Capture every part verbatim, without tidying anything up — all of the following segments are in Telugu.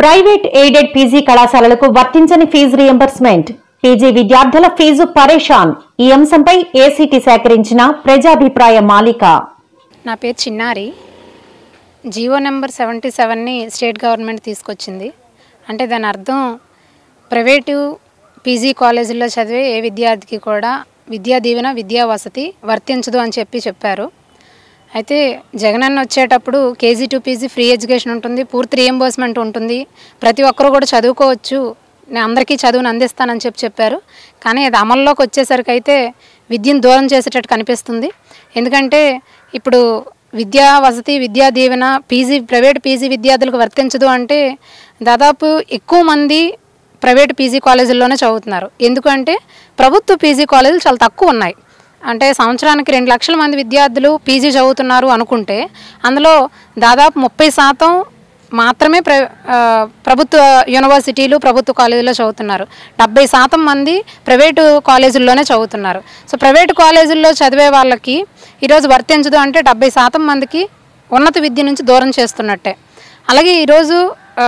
ప్రైవేట్ ఎయిడెడ్ పీజీ కళాశాలలకు వర్తించని ఫీజు రియంబర్స్మెంట్, పీజీ విద్యార్థుల ఫీజు పరేషాన్. ఈ అంశంపై ఏసీటీ సేకరించిన ప్రజాభిప్రాయ మాలిక. నా పేరు చిన్నారి. జీవో నెంబర్ సెవెంటీ సెవెన్ని స్టేట్ గవర్నమెంట్ తీసుకొచ్చింది. అంటే దాని అర్థం ప్రైవేటు పీజీ కాలేజీల్లో చదివే ఏ విద్యార్థికి కూడా విద్యా దీవెన విద్యా వసతి వర్తించదు అని చెప్పి చెప్పారు. అయితే జగనన్న వచ్చేటప్పుడు KG to PG free education ఉంటుంది, పూర్తి రియంబర్స్మెంట్ ఉంటుంది, ప్రతి ఒక్కరూ కూడా చదువుకోవచ్చు, నేను అందరికీ చదువును అందిస్తానని చెప్పి చెప్పారు. కానీ అది అమల్లోకి వచ్చేసరికి అయితే విద్యను దూరం చేసేటట్టు కనిపిస్తుంది. ఎందుకంటే ఇప్పుడు విద్యా వసతి Vidya Deevena PG private PG విద్యార్థులకు వర్తించదు అంటే దాదాపు ఎక్కువ మంది ప్రైవేట్ పీజీ కాలేజీల్లోనే చదువుతున్నారు. ఎందుకంటే ప్రభుత్వ పీజీ కాలేజీలు చాలా తక్కువ ఉన్నాయి. అంటే సంవత్సరానికి రెండు లక్షల మంది విద్యార్థులు పీజీ చదువుతున్నారు అనుకుంటే అందులో దాదాపు ముప్పై శాతం మాత్రమే ప్ర ప్రభుత్వ యూనివర్సిటీలు ప్రభుత్వ కాలేజీల్లో చదువుతున్నారు. డెబ్బై శాతం మంది ప్రైవేటు కాలేజీల్లోనే చదువుతున్నారు. సో ప్రైవేటు కాలేజీల్లో చదివే వాళ్ళకి ఈరోజు వర్తించదు అంటే డెబ్బై శాతం మందికి ఉన్నత విద్య నుంచి దూరం చేస్తున్నట్టే. అలాగే ఈరోజు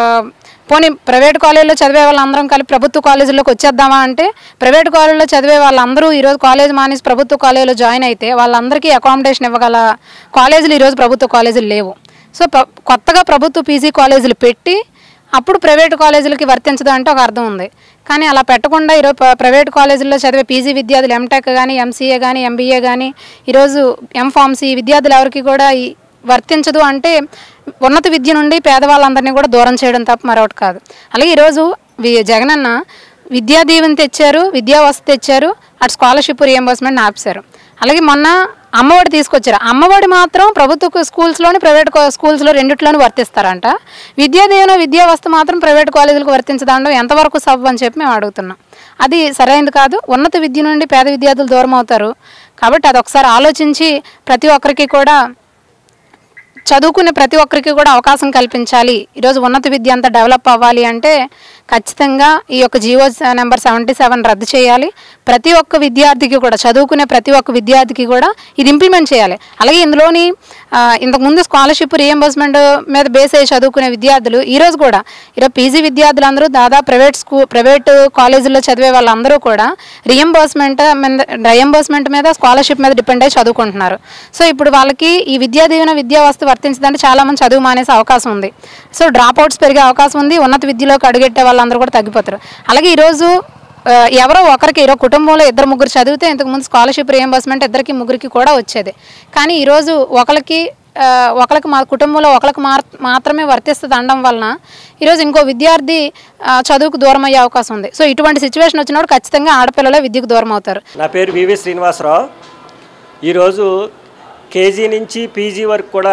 పోనీ ప్రైవేట్ కాలేజీలో చదివే వాళ్ళందరం కలిపి ప్రభుత్వ కాలేజీలోకి వచ్చేద్దామా అంటే ప్రైవేట్ కాలేజీలో చదివే వాళ్ళందరూ ఈరోజు కాలేజ్ మానేసి ప్రభుత్వ కాలేజీలో జాయిన్ అయితే వాళ్ళందరికీ అకామిడేషన్ ఇవ్వగల కాలేజీలు ఈరోజు ప్రభుత్వ కాలేజీలు లేవు. సో కొత్తగా ప్రభుత్వ పీజీ కాలేజీలు పెట్టి అప్పుడు ప్రైవేటు కాలేజీలకి వర్తించదు అంటే ఒక అర్థం ఉంది. కానీ అలా పెట్టకుండా ఈరోజు ప్రైవేట్ కాలేజీల్లో చదివే పీజీ విద్యార్థులు ఎంటెక్ కానీ ఎంసీఏ కానీ ఎంబీఏ కానీ ఈరోజు ఎంఫార్మసీ విద్యార్థులు ఎవరికి కూడా వర్తించదు అంటే ఉన్నత విద్య నుండి పేదవాళ్ళందరినీ కూడా దూరం చేయడం తప్ప మరొకటి కాదు. అలాగే ఈరోజు జగనన్న విద్యా దీవెన తెచ్చారు, విద్యా వసతి తెచ్చారు, అటు స్కాలర్షిప్ రియంబర్స్మెంట్ ఆపేశారు. అలాగే మొన్న అమ్మఒడి తీసుకొచ్చారు. అమ్మఒడి మాత్రం ప్రభుత్వ స్కూల్స్లోని ప్రైవేట్ స్కూల్స్లో రెండిట్లోనూ వర్తిస్తారంట. విద్యా దీవెన విద్యా వసతి మాత్రం ప్రైవేట్ కాలేజీలకు వర్తించదండం ఎంతవరకు సబ్ అని చెప్పి మేము అడుగుతున్నాం. అది సరైనది కాదు. ఉన్నత విద్య నుండి పేద విద్యార్థులు దూరం అవుతారు. కాబట్టి అది ఒకసారి ఆలోచించి ప్రతి ఒక్కరికి కూడా చదువుకునే ప్రతి ఒక్కరికి కూడా అవకాశం కల్పించాలి. ఈరోజు ఉన్నత విద్య అంతా డెవలప్ అవ్వాలి అంటే ఖచ్చితంగా ఈ యొక్క జీవో నెంబర్ సెవెంటీ సెవెన్ రద్దు చేయాలి. ప్రతి ఒక్క విద్యార్థికి కూడా చదువుకునే ప్రతి ఒక్క విద్యార్థికి కూడా ఇది ఇంప్లిమెంట్ చేయాలి. అలాగే ఇందులోని ఇంతకుముందు స్కాలర్షిప్ రియంబర్స్మెంట్ మీద బేస్ అయ్యి చదువుకునే విద్యార్థులు ఈరోజు కూడా ఈరోజు పీజీ విద్యార్థులందరూ దాదాపు ప్రైవేట్ స్కూల్ ప్రైవేట్ కాలేజీల్లో చదివే వాళ్ళందరూ కూడా రియంబర్స్మెంట్ మీద రియంబర్స్మెంట్ మీద స్కాలర్షిప్ మీద డిపెండ్ అయ్యి చదువుకుంటున్నారు. సో ఇప్పుడు వాళ్ళకి ఈ విద్యా దీవెన విద్యా వసతి వర్తించదంటే చాలామంది చదువు మానేసే అవకాశం ఉంది. సో డ్రాప్ అవుట్స్ పెరిగే అవకాశం ఉంది. ఉన్నత విద్యలోకి అడుగెట్టే వాళ్ళందరూ కూడా తగ్గిపోతారు. అలాగే ఈరోజు ఎవరో ఒకరికి ఈరోజు కుటుంబంలో ఇద్దరు ముగ్గురు చదివితే ఇంతకుముందు స్కాలర్షిప్ రియంబర్స్మెంట్ ఇద్దరికి ముగ్గురికి కూడా వచ్చేది. కానీ ఈరోజు ఒకరికి ఒకరికి మా కుటుంబంలో ఒకరికి మాత్రమే వర్తిస్తుంది అనడం వలన ఈరోజు ఇంకో విద్యార్థి చదువుకు దూరం అయ్యే అవకాశం ఉంది. సో ఇటువంటి సిచ్యువేషన్ వచ్చినప్పుడు ఖచ్చితంగా ఆడపిల్లలే విద్యకు దూరం అవుతారు. నా పేరు వివి శ్రీనివాసరావు. ఈరోజు కేజీ నుంచి పీజీ వరకు కూడా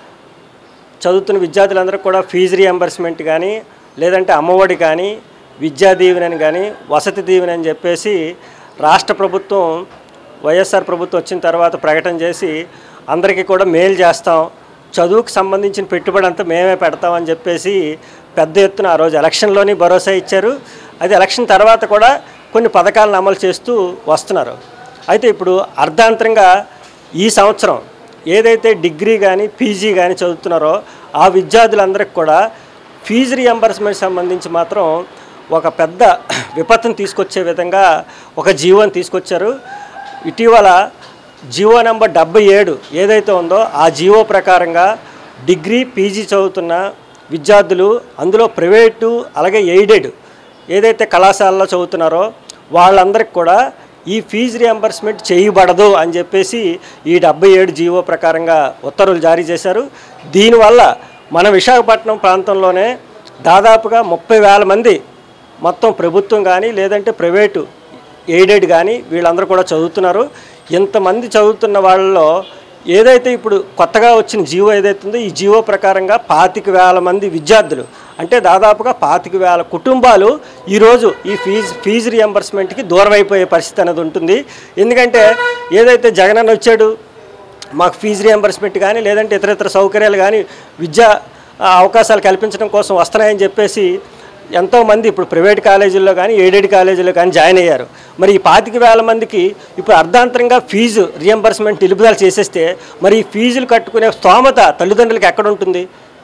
చదువుతున్న విద్యార్థులందరూ కూడా ఫీజు రియంబర్స్మెంట్ కానీ లేదంటే అమ్మఒడి కానీ విద్యా దీవెనని కానీ వసతి దీవెన అని చెప్పేసి రాష్ట్ర ప్రభుత్వం వైఎస్ఆర్ ప్రభుత్వం వచ్చిన తర్వాత ప్రకటన చేసి అందరికీ కూడా మేలు చేస్తాం, చదువుకు సంబంధించిన పెట్టుబడి అంతా మేమే పెడతామని చెప్పేసి పెద్ద ఎత్తున ఆ రోజు ఎలక్షన్లోని భరోసా ఇచ్చారు. అది ఎలక్షన్ తర్వాత కూడా కొన్ని పథకాలను అమలు చేస్తూ వస్తున్నారు. అయితే ఇప్పుడు అర్ధాంతరంగా ఈ సంవత్సరం ఏదైతే డిగ్రీ కానీ పీజీ కానీ చదువుతున్నారో ఆ విద్యార్థులందరికీ కూడా ఫీజు రియంబర్స్మెంట్ సంబంధించి మాత్రం ఒక పెద్ద విపత్తును తీసుకొచ్చే విధంగా ఒక జీవోని తీసుకొచ్చారు. ఇటీవల జీవో నెంబర్ డెబ్బై ఏడు ఏదైతే ఉందో ఆ జీవో ప్రకారంగా డిగ్రీ పీజీ చదువుతున్న విద్యార్థులు అందులో ప్రైవేటు అలాగే ఎయిడెడ్ ఏదైతే కళాశాలలో చదువుతున్నారో వాళ్ళందరికీ కూడా ఈ ఫీజు రియంబర్స్మెంట్ చేయబడదు అని చెప్పేసి ఈ డెబ్బై ఏడు జీవో ప్రకారంగా ఉత్తర్వులు జారీ చేశారు. దీనివల్ల మన విశాఖపట్నం ప్రాంతంలోనే దాదాపుగా ముప్పై వేల మంది మొత్తం ప్రభుత్వం కానీ లేదంటే ప్రైవేటు ఎయిడెడ్ కానీ వీళ్ళందరూ కూడా చదువుతున్నారు. ఇంతమంది చదువుతున్న వాళ్ళలో ఏదైతే ఇప్పుడు కొత్తగా వచ్చిన జీవో ఏదైతే ఉందో ఈ జీవో ప్రకారంగా పాతిక వేల మంది విద్యార్థులు అంటే దాదాపుగా పాతిక వేల కుటుంబాలు ఈరోజు ఈ ఫీజు ఫీజు రియంబర్స్మెంట్కి దూరం అయిపోయే పరిస్థితి అనేది ఉంటుంది. ఎందుకంటే ఏదైతే జగనన్న వచ్చాడు మాకు ఫీజు రియంబర్స్మెంట్ కానీ లేదంటే ఇతర ఇతర సౌకర్యాలు కానీ విద్యా అవకాశాలు కల్పించడం కోసం వస్తున్నాయని చెప్పేసి ఎంతోమంది ఇప్పుడు ప్రైవేట్ కాలేజీల్లో కానీ ఎయిడెడ్ కాలేజీల్లో కానీ జాయిన్ అయ్యారు. మరి ఈ పాతిక వేల మందికి ఇప్పుడు అర్ధాంతరంగా ఫీజు రియంబర్స్మెంట్ నిలుపుదల చేసేస్తే మరి ఈ ఫీజులు కట్టుకునే స్తోమత తల్లిదండ్రులకు ఎక్కడ ఉంటుంది?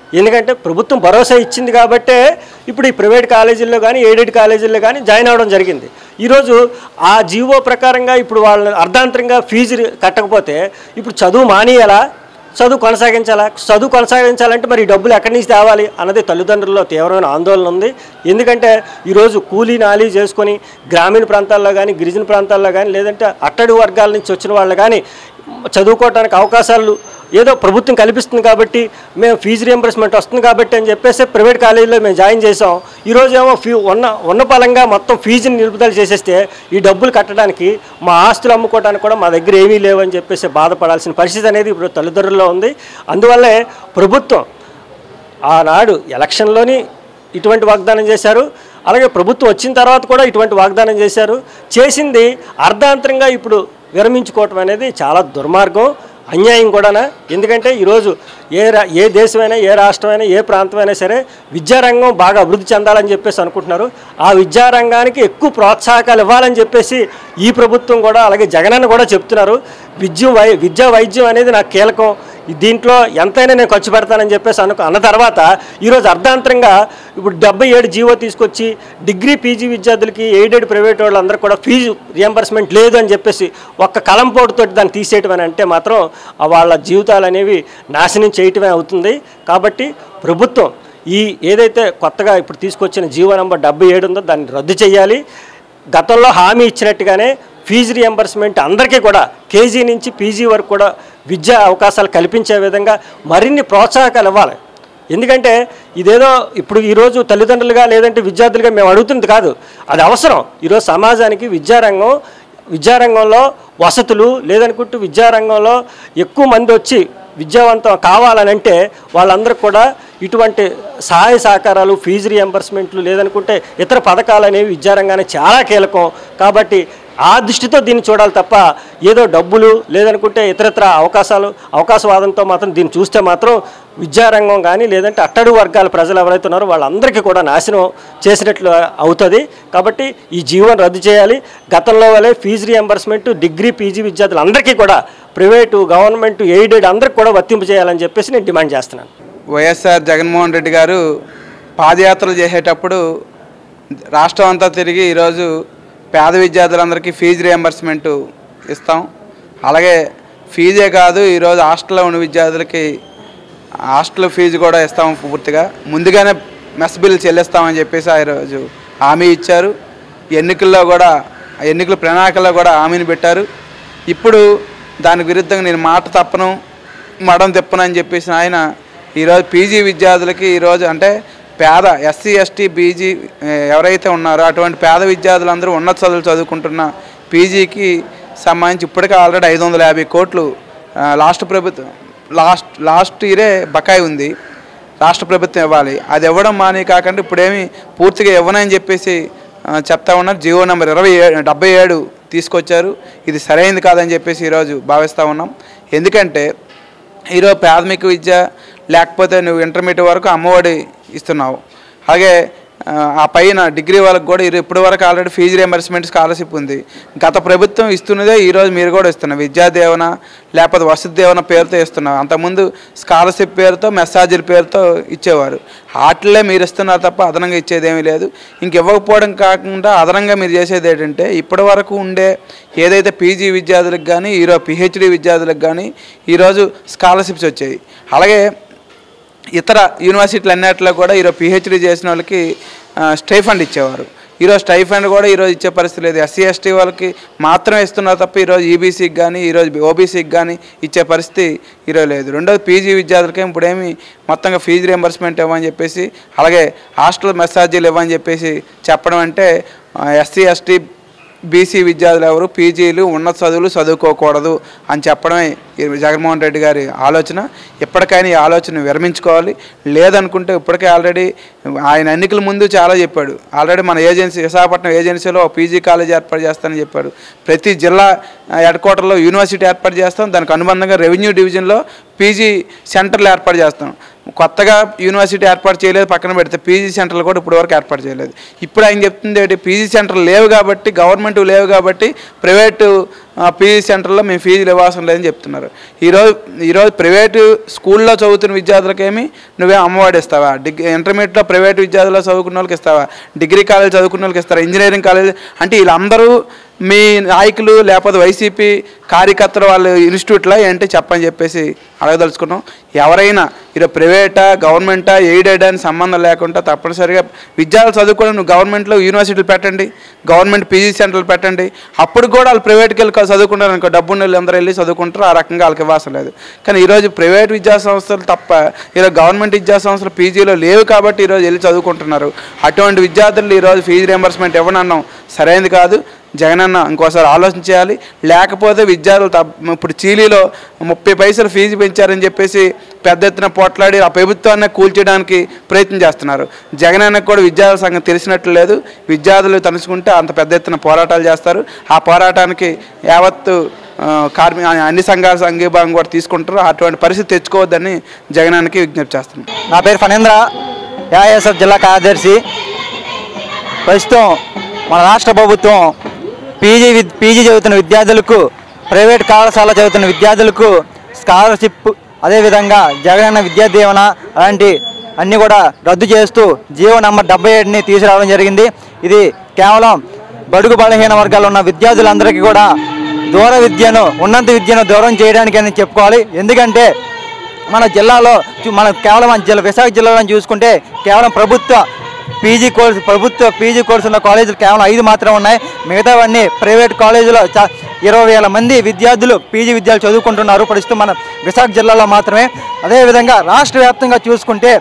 ఎందుకంటే ప్రభుత్వం భరోసా ఇచ్చింది కాబట్టే ఇప్పుడు ఈ ప్రైవేట్ కాలేజీల్లో కానీ ఎయిడెడ్ కాలేజీల్లో కానీ జాయిన్ అవ్వడం జరిగింది. ఈరోజు ఆ జీవో ప్రకారంగా ఇప్పుడు వాళ్ళు అర్ధాంతరంగా ఫీజు కట్టకపోతే ఇప్పుడు చదువు మానేయాలా, చదువు కొనసాగించాలా? చదువు కొనసాగించాలంటే మరి ఈ డబ్బులు ఎక్కడి నుంచి తేవాలి అన్నది తల్లిదండ్రుల్లో తీవ్రమైన ఆందోళన ఉంది. ఎందుకంటే ఈరోజు కూలీ నాలీ చేసుకొని గ్రామీణ ప్రాంతాల్లో కానీ గిరిజన ప్రాంతాల్లో కానీ లేదంటే అట్టడుగు వర్గాల నుంచి వచ్చిన వాళ్ళు కానీ చదువుకోవడానికి అవకాశాలు ఏదో ప్రభుత్వం కల్పిస్తుంది కాబట్టి మేము ఫీజు రియంబర్స్మెంట్ వస్తుంది కాబట్టి అని చెప్పేసి ప్రైవేట్ కాలేజీలో మేము జాయిన్ చేసాం. ఈరోజు ఏమో ఫీ ఉన్న ఉన్న పలంగా మొత్తం ఫీజుని నిలుపుదల చేసేస్తే ఈ డబ్బులు కట్టడానికి మా ఆస్తులు అమ్ముకోవడానికి కూడా మా దగ్గర ఏమీ లేవని చెప్పేసి బాధపడాల్సిన పరిస్థితి అనేది ఇప్పుడు తల్లిదండ్రుల్లో ఉంది. అందువల్లే ప్రభుత్వం ఆనాడు ఎలక్షన్లోని ఇటువంటి వాగ్దానం చేశారు, అలాగే ప్రభుత్వం వచ్చిన తర్వాత కూడా ఇటువంటి వాగ్దానం చేశారు. చేసింది అర్ధాంతరంగా ఇప్పుడు విరమించుకోవటం అనేది చాలా దుర్మార్గం, అన్యాయం కూడానా. ఎందుకంటే ఈరోజు ఏ రా ఏ దేశమైనా ఏ రాష్ట్రమైనా ఏ ప్రాంతమైనా సరే విద్యారంగం బాగా అభివృద్ధి చెందాలని చెప్పేసి అనుకుంటున్నారు. ఆ విద్యారంగానికి ఎక్కువ ప్రోత్సాహకాలు ఇవ్వాలని చెప్పేసి ఈ ప్రభుత్వం కూడా అలాగే జగనన్న కూడా చెప్తున్నారు. విద్య వై విద్యా వైద్యం అనేది నాకు కీలకం, దీంట్లో ఎంతైనా నేను ఖర్చు పెడతానని చెప్పేసి అనుకో అన్న తర్వాత ఈరోజు అర్ధాంతరంగా ఇప్పుడు డెబ్బై ఏడు జీవో తీసుకొచ్చి డిగ్రీ పీజీ విద్యార్థులకి ఎయిడెడ్ ప్రైవేట్ వాళ్ళందరూ కూడా ఫీజు రియంబర్స్మెంట్ లేదు అని చెప్పేసి ఒక్క కలంపోటుతో దాన్ని తీసేయటం అని అంటే మాత్రం వాళ్ళ జీవితాలు అనేవి నాశనం చేయటమే అవుతుంది. కాబట్టి ప్రభుత్వం ఈ ఏదైతే కొత్తగా ఇప్పుడు తీసుకొచ్చిన జీవో నెంబర్ డెబ్బై ఏడు ఉందో దాన్ని రద్దు చేయాలి. గతంలో హామీ ఇచ్చినట్టుగానే ఫీజు రియంబర్స్మెంట్ అందరికీ కూడా కేజీ నుంచి పీజీ వరకు కూడా విద్యా అవకాశాలు కల్పించే విధంగా మరిన్ని ప్రోత్సాహకాలు ఇవ్వాలి. ఎందుకంటే ఇదేదో ఇప్పుడు ఈరోజు తల్లిదండ్రులుగా లేదంటే విద్యార్థులుగా మేము అడుగుతుంది కాదు, అది అవసరం. ఈరోజు సమాజానికి విద్యారంగం విద్యారంగంలో వసతులు లేదనుకుంటూ విద్యారంగంలో ఎక్కువ మంది వచ్చి విద్యావంతం కావాలనంటే వాళ్ళందరూ కూడా ఇటువంటి సహాయ సహకారాలు ఫీజు రియంబర్స్మెంట్లు లేదనుకుంటే ఇతర పథకాలు అనేవి విద్యారంగానికి చాలా కీలకం. కాబట్టి ఆ దృష్టితో దీన్ని చూడాలి తప్ప ఏదో డబ్బులు లేదనుకుంటే ఇతరత్ర అవకాశాలు అవకాశవాదంతో మాత్రం దీన్ని చూస్తే మాత్రం విద్యారంగం కానీ లేదంటే అట్టడుగు వర్గాల ప్రజలు ఎవరైతే ఉన్నారో వాళ్ళందరికీ కూడా నాశనం చేసినట్లు అవుతుంది. కాబట్టి ఈ జీవోను రద్దు చేయాలి. గతంలో వల్లే ఫీజు రియంబర్స్మెంట్ డిగ్రీ పీజీ విద్యార్థులందరికీ కూడా ప్రైవేటు గవర్నమెంట్ ఎయిడెడ్ అందరికీ కూడా వర్తింపు చేయాలని చెప్పేసి నేను డిమాండ్ చేస్తున్నాను. వైఎస్ఆర్ జగన్మోహన్ రెడ్డి గారు పాదయాత్రలు చేసేటప్పుడు రాష్ట్రం అంతా తిరిగి ఈరోజు పేద విద్యార్థులందరికీ ఫీజు రియంబర్స్మెంట్ ఇస్తాం, అలాగే ఫీజే కాదు ఈరోజు హాస్టల్లో ఉన్న విద్యార్థులకి హాస్టల్ ఫీజు కూడా ఇస్తాం, పూర్తిగా ముందుగానే మెస్ బిల్లు చెల్లిస్తామని చెప్పేసి ఆ రోజు హామీ ఇచ్చారు. ఎన్నికల్లో కూడా ఎన్నికల ప్రణాళికల్లో కూడా హామీని పెట్టారు. ఇప్పుడు దానికి విరుద్ధంగా నేను మాట తప్పను మడం తిప్పను అని చెప్పేసి ఆయన ఈరోజు పీజీ విద్యార్థులకి ఈరోజు అంటే పేద ఎస్సీ ఎస్టీ బీజీ ఎవరైతే ఉన్నారో అటువంటి పేద విద్యార్థులందరూ ఉన్నత చదువులు చదువుకుంటున్న పీజీకి సంబంధించి ఇప్పటికే ఆల్రెడీ ఐదు వందల యాభై కోట్లు లాస్ట్ ప్రభుత్వం లాస్ట్ లాస్ట్ ఇయరే బకాయి ఉంది, రాష్ట్ర ప్రభుత్వం ఇవ్వాలి. అది ఇవ్వడం మానే కాకుండా ఇప్పుడేమి పూర్తిగా ఇవ్వనని చెప్పేసి చెప్తా ఉన్నారు. జియో నెంబర్ ఇరవై ఏడు డెబ్బై ఏడు తీసుకొచ్చారు. ఇది సరైనది కాదని చెప్పేసి ఈరోజు భావిస్తూ ఉన్నాం. ఎందుకంటే ఈరోజు ప్రాథమిక విద్య లేకపోతే నువ్వు ఇంటర్మీడియట్ వరకు అమ్మఒడి ఇస్తున్నావు, అలాగే ఆ పైన డిగ్రీ వాళ్ళకి కూడా ఇప్పటి వరకు ఆల్రెడీ ఫీజు రియంబర్స్మెంట్ స్కాలర్షిప్ ఉంది. గత ప్రభుత్వం ఇస్తున్నదే ఈరోజు మీరు కూడా ఇస్తున్నారు. విద్యాదేవన లేకపోతే వసతి దేవన పేరుతో ఇస్తున్నారు. అంతకుముందు స్కాలర్షిప్ పేరుతో మెస్సాజీల పేరుతో ఇచ్చేవారు. వాటిల్లే మీరు ఇస్తున్నారు తప్ప అదనంగా ఇచ్చేదేమీ లేదు. ఇంక ఇవ్వకపోవడం కాకుండా అదనంగా మీరు చేసేది ఏంటంటే ఇప్పటి వరకు ఉండే ఏదైతే పీజీ విద్యార్థులకు కానీ ఈరోజు పిహెచ్డి విద్యార్థులకు కానీ ఈరోజు స్కాలర్షిప్స్ వచ్చాయి. అలాగే ఇతర యూనివర్సిటీలు అన్నిటిలో కూడా ఈరోజు పిహెచ్డీ చేసిన వాళ్ళకి స్టైఫండ్ ఇచ్చేవారు. ఈరోజు స్టైఫండ్ కూడా ఈరోజు ఇచ్చే పరిస్థితి లేదు. ఎస్సీ ఎస్టీ వాళ్ళకి మాత్రమే ఇస్తున్నారు తప్ప ఈరోజు ఈబీసీకి కానీ ఈరోజు ఓబీసీకి కానీ ఇచ్చే పరిస్థితి ఈరోజు లేదు. రెండోది పీజీ విద్యార్థులకి ఇప్పుడేమి మొత్తంగా ఫీజు రియంబర్స్మెంట్ ఇవ్వని చెప్పేసి అలాగే హాస్టల్ మెస్సాజీలు ఇవ్వని చెప్పేసి చెప్పడం అంటే ఎస్సీ ఎస్టీ బీసీ విద్యార్థులు ఎవరు పీజీలు ఉన్నత చదువులు చదువుకోకూడదు అని చెప్పడమే జగన్మోహన్ రెడ్డి గారి ఆలోచన. ఎప్పటికైనా ఈ ఆలోచన విరమించుకోవాలి. లేదనుకుంటే ఇప్పటికే ఆల్రెడీ ఆయన ఎన్నికల ముందు చాలా చెప్పాడు. ఆల్రెడీ మన ఏజెన్సీ విశాఖపట్నం ఏజెన్సీలో పీజీ కాలేజ్ ఏర్పాటు చేస్తానని చెప్పాడు. ప్రతి జిల్లా హెడ్ క్వార్టర్లో యూనివర్సిటీ ఏర్పాటు చేస్తాం, దానికి అనుబంధంగా రెవెన్యూ డివిజన్లో పీజీ సెంటర్లు ఏర్పాటు చేస్తాం. కొత్తగా యూనివర్సిటీ ఏర్పాటు చేయలేదు, పక్కన పెడితే పీజీ సెంటర్లు కూడా ఇప్పుడు వరకు ఏర్పాటు చేయలేదు. ఇప్పుడు ఆయన చెప్తుంది ఏంటి, పీజీ సెంటర్లు లేవు కాబట్టి, గవర్నమెంట్ లేవు కాబట్టి ప్రైవేటు పీజీ సెంటర్లో మేము ఫీజులు ఇవ్వాల్సిన లేదని చెప్తున్నారు. ఈరోజు ఈరోజు ప్రైవేటు స్కూల్లో చదువుతున్న విద్యార్థులకేమి నువ్వే అమ్మఒడి ఇస్తావా? డిగ్రీ ఇంటర్మీడియట్లో ప్రైవేట్ విద్యార్థుల్లో చదువుకున్న వాళ్ళకి ఇస్తావా? డిగ్రీ కాలేజ్ చదువుకున్న వాళ్ళకి ఇస్తారా? ఇంజనీరింగ్ కాలేజ్ అంటే వీళ్ళందరూ మీ నాయకులు లేకపోతే వైసీపీ కార్యకర్తలు వాళ్ళు ఇన్స్టిట్యూట్లో ఏంటి చెప్పని చెప్పేసి అడగదలుచుకున్నాం. ఎవరైనా ఈరోజు ప్రైవేటా గవర్నమెంటా ఎయిడెడ్ అని సంబంధం లేకుండా తప్పనిసరిగా విద్యార్థులు చదువుకోవడం నువ్వు గవర్నమెంట్లో యూనివర్సిటీలు పెట్టండి, గవర్నమెంట్ పీజీ సెంటర్లు పెట్టండి. అప్పుడు కూడా వాళ్ళు ప్రైవేట్కి వెళ్ళి చదువుకుంటారు అనుకో, డబ్బున్న వాళ్ళు అందరూ వెళ్ళి చదువుకుంటారు, ఆ రకంగా వాళ్ళకి ఇవ్వాల్సిన లేదు. కానీ ఈరోజు ప్రైవేట్ విద్యా సంస్థలు తప్ప ఈరోజు గవర్నమెంట్ విద్యా సంస్థలు పీజీలో లేవు కాబట్టి ఈరోజు వెళ్ళి చదువుకుంటున్నారు. అటువంటి విద్యార్థులు ఈరోజు ఫీజు రియంబర్స్మెంట్ ఇవ్వనన్నాం సరైనది కాదు. జగనన్న ఇంకోసారి ఆలోచన చేయాలి. లేకపోతే విద్యార్థులు ఇప్పుడు చీలీలో ముప్పై పైసలు ఫీజు పెంచారని చెప్పేసి పెద్ద ఎత్తున పోట్లాడి ఆ ప్రభుత్వాన్ని కూల్చేయడానికి ప్రయత్నం చేస్తున్నారు. జగనన్నకు కూడా విద్యార్థుల సంఘం తెలిసినట్లు లేదు. విద్యార్థులు తలుచుకుంటే అంత పెద్ద ఎత్తున పోరాటాలు చేస్తారు. ఆ పోరాటానికి యావత్తు కార్మి అన్ని సంఘాల సంఘీభావం కూడా తీసుకుంటారు. అటువంటి పరిస్థితి తెచ్చుకోవద్దని జగనన్నకి విజ్ఞప్తి చేస్తున్నారు. నా పేరు ఫణేంద్ర, ఏఐఎస్ఎఫ్ జిల్లా కార్యదర్శి. ప్రస్తుతం మన రాష్ట్ర ప్రభుత్వం పీజీ పీజీ చదువుతున్న విద్యార్థులకు, ప్రైవేట్ కళాశాల చదువుతున్న విద్యార్థులకు స్కాలర్షిప్, అదేవిధంగా జగనన్న విద్యా దీవెన అలాంటి అన్నీ కూడా రద్దు చేస్తూ జీవో నంబర్ డెబ్బై ఏడుని తీసుకురావడం జరిగింది. ఇది కేవలం బడుగు బలహీన వర్గాల్లో ఉన్న విద్యార్థులందరికీ కూడా దూర విద్యను, ఉన్నత విద్యను దూరం చేయడానికి అని చెప్పుకోవాలి. ఎందుకంటే మన జిల్లాలో మన కేవలం మన జిల్లా విశాఖ జిల్లాలో చూసుకుంటే కేవలం ప్రభుత్వ పీజీ కోర్సు ప్రభుత్వ పీజీ కోర్సు ఉన్న కాలేజీలు కేవలం ఐదు మాత్రం ఉన్నాయి. మిగతావన్నీ ప్రైవేట్ కాలేజీలో చా ఇరవై వేల మంది విద్యార్థులు పీజీ విద్యార్థులు చదువుకుంటున్నారు ప్రస్తుతం మన విశాఖ జిల్లాలో మాత్రమే. అదేవిధంగా రాష్ట్ర వ్యాప్తంగా చూసుకుంటే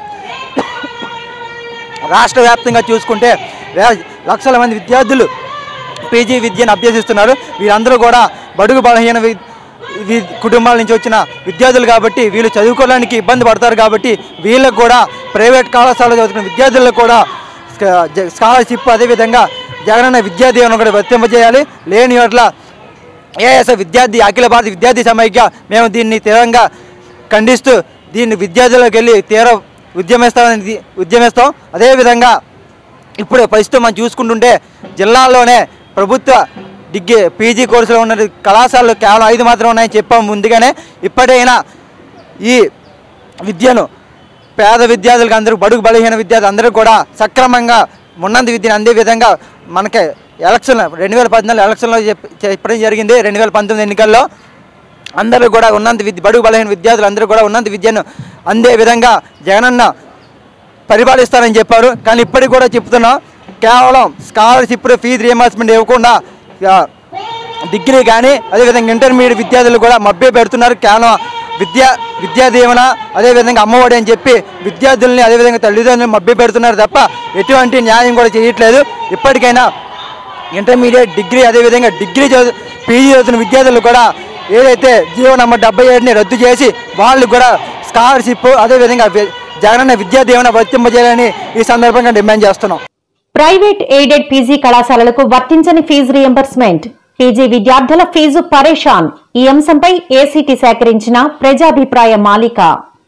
రాష్ట్ర వ్యాప్తంగా చూసుకుంటే లక్షల మంది విద్యార్థులు పీజీ విద్యను అభ్యసిస్తున్నారు. వీరందరూ కూడా బడుగు బలహీన కుటుంబాల నుంచి వచ్చిన విద్యార్థులు కాబట్టి వీళ్ళు చదువుకోవడానికి ఇబ్బంది పడతారు. కాబట్టి వీళ్ళకు కూడా ప్రైవేట్ కళాశాలలో చదువుతున్న విద్యార్థులకు కూడా స్కాలర్షిప్, అదేవిధంగా జగనన్న విద్యా దీవెన కూడా వర్తింపజేయాలి. లేని చోట్ల ఏఎస్ఎఫ్ విద్యార్థి అఖిల భారత విద్యార్థి సమైక్య మేము దీన్ని తీవ్రంగా ఖండిస్తూ దీన్ని విద్యార్థులకు వెళ్ళి తీవ్ర ఉద్యమిస్తామని ఉద్యమిస్తాం. అదేవిధంగా ఇప్పుడు ప్రస్తుతం మనం చూసుకుంటుంటే జిల్లాలోనే ప్రభుత్వ డిగ్రీ పీజీ కోర్సులో ఉన్న కళాశాలలు కేవలం ఐదు మాత్రం ఉన్నాయని చెప్పాము ముందుగానే. ఇప్పటికైనా ఈ విద్యను పేద విద్యార్థులకు అందరూ, బడుగు బలహీన విద్యార్థులు అందరూ కూడా సక్రమంగా ఉన్నంత విద్యను అందే విధంగా మనకి ఎలక్షన్ రెండు వేల పద్నాలుగు ఎలక్షన్లో చెప్పడం జరిగింది. రెండు వేల పంతొమ్మిది ఎన్నికల్లో అందరూ కూడా ఉన్నంత విద్య బడుగు బలహీన విద్యార్థులు అందరూ కూడా ఉన్నంత విద్యను అందే విధంగా జగనన్న పరిపాలిస్తారని చెప్పారు. కానీ ఇప్పటికి కూడా చెప్తున్నాం, కేవలం స్కాలర్షిప్, ఫీజు రియంబర్స్మెంట్ ఇవ్వకుండా డిగ్రీ కానీ అదేవిధంగా ఇంటర్మీడియట్ విద్యార్థులు కూడా మభ్య పెడుతున్నారు. కేవలం విద్యా విద్యా దీవెన అదేవిధంగా అమ్మఒడి అని చెప్పి విద్యార్థుల్ని అదేవిధంగా తల్లిదండ్రులను మభ్య పెడుతున్నారు తప్ప ఎటువంటి న్యాయం కూడా చేయట్లేదు. ఇప్పటికైనా ఇంటర్మీడియట్, డిగ్రీ అదేవిధంగా డిగ్రీ చదువు పీజీ చదువుతున్న విద్యార్థులు కూడా ఏదైతే జీవో నంబర్ డెబ్బై ఏడుని రద్దు చేసి వాళ్ళు కూడా స్కాలర్షిప్ అదేవిధంగా జగనన్న విద్యా దీవెన వర్తింపజేయాలని ఈ సందర్భంగా డిమాండ్ చేస్తున్నాం. ప్రైవేట్ ఎయిడెడ్ పీజీ కళాశాలలకు వర్తించని ఫీజు రియంబర్స్మెంట్, పీజీ విద్యార్థుల ఫీజు పరేషాన్. ఈ అంశంపై ఏసీటీ సేకరించిన ప్రజాభిప్రాయ మాలిక.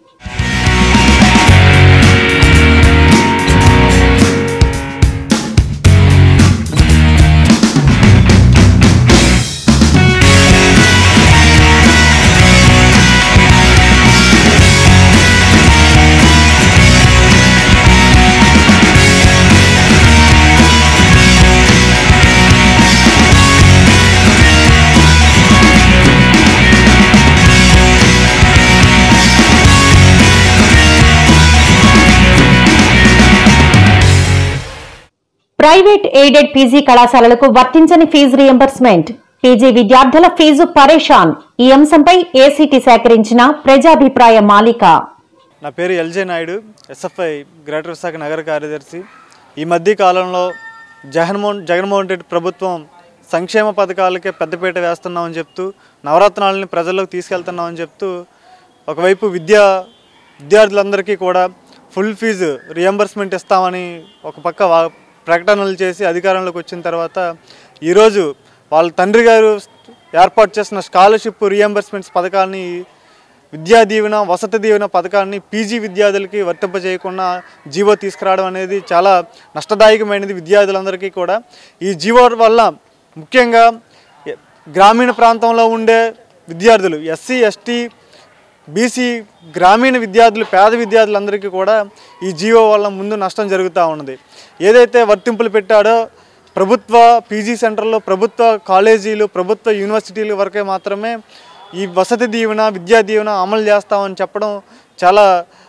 ప్రైవేట్ ఎయిడెడ్ పీజీ కళాశాలలకు వర్తించని ఫీజు రియంబర్స్మెంట్, పీజీ విద్యార్థుల ఫీజు పరేషాన్. ఈ అంశంపై ఏసీటీ సేకరించిన ప్రజాభిప్రాయ మాలిక. నా పేరు LJ Naidu, SFI greater Visakha నగర కార్యదర్శి. ఈ మధ్య కాలంలో జగన్మోహన్ జగన్మోహన్ రెడ్డి ప్రభుత్వం సంక్షేమ పథకాలకే పెద్దపీట వేస్తున్నామని చెప్తూ, నవరత్నాలని ప్రజల్లోకి తీసుకెళ్తున్నామని చెప్తూ, ఒకవైపు విద్యా విద్యార్థులందరికీ కూడా ఫుల్ ఫీజు రియంబర్స్మెంట్ ఇస్తామని ఒక పక్క ప్రకటనలు చేసి అధికారంలోకి వచ్చిన తర్వాత ఈరోజు వాళ్ళ తండ్రి గారు ఏర్పాటు చేసిన స్కాలర్షిప్ రియంబర్స్మెంట్స్ పథకాన్ని విద్యా దీవెన వసతి దీవెన పథకాన్ని పీజీ విద్యార్థులకి వర్తింపజేయకుండా జీవో తీసుకురావడం అనేది చాలా నష్టదాయకమైనది విద్యార్థులందరికీ కూడా. ఈ జీవో వల్ల ముఖ్యంగా గ్రామీణ ప్రాంతంలో ఉండే విద్యార్థులు ఎస్సీ ఎస్టీ బీసీ గ్రామీణ విద్యార్థులు పేద విద్యార్థులందరికీ కూడా ఈ జీవో వల్ల ముందు నష్టం జరుగుతూ ఉన్నది. ఏదైతే వర్తింపులు పెట్టాడో ప్రభుత్వ పీజీ సెంటర్లో ప్రభుత్వ కాలేజీలు ప్రభుత్వ యూనివర్సిటీల వరకే మాత్రమే ఈ వసతి దీవెన విద్యా దీవెన అమలు చేస్తామని చెప్పడం చాలా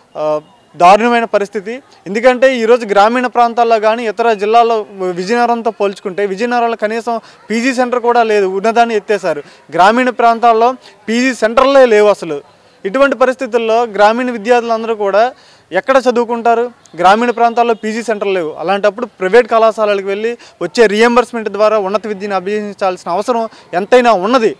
దారుణమైన పరిస్థితి. ఎందుకంటే ఈరోజు గ్రామీణ ప్రాంతాల్లో కానీ ఇతర జిల్లాల్లో విజయనగరంతో పోల్చుకుంటే విజయనగరంలో కనీసం పీజీ సెంటర్ కూడా లేదు, ఉన్నదాన్ని ఎత్తేసారు. గ్రామీణ ప్రాంతాల్లో పీజీ సెంటర్లే లేవు అసలు. ఇటువంటి పరిస్థితుల్లో గ్రామీణ విద్యార్థులందరూ కూడా ఎక్కడ చదువుకుంటారు? గ్రామీణ ప్రాంతాల్లో పీజీ సెంటర్లు లేవు. అలాంటప్పుడు ప్రైవేట్ కళాశాలలకు వెళ్ళి వచ్చే రియంబర్స్మెంట్ ద్వారా ఉన్నత విద్యను అభ్యసించాల్సిన అవసరం ఎంతైనా ఉన్నది.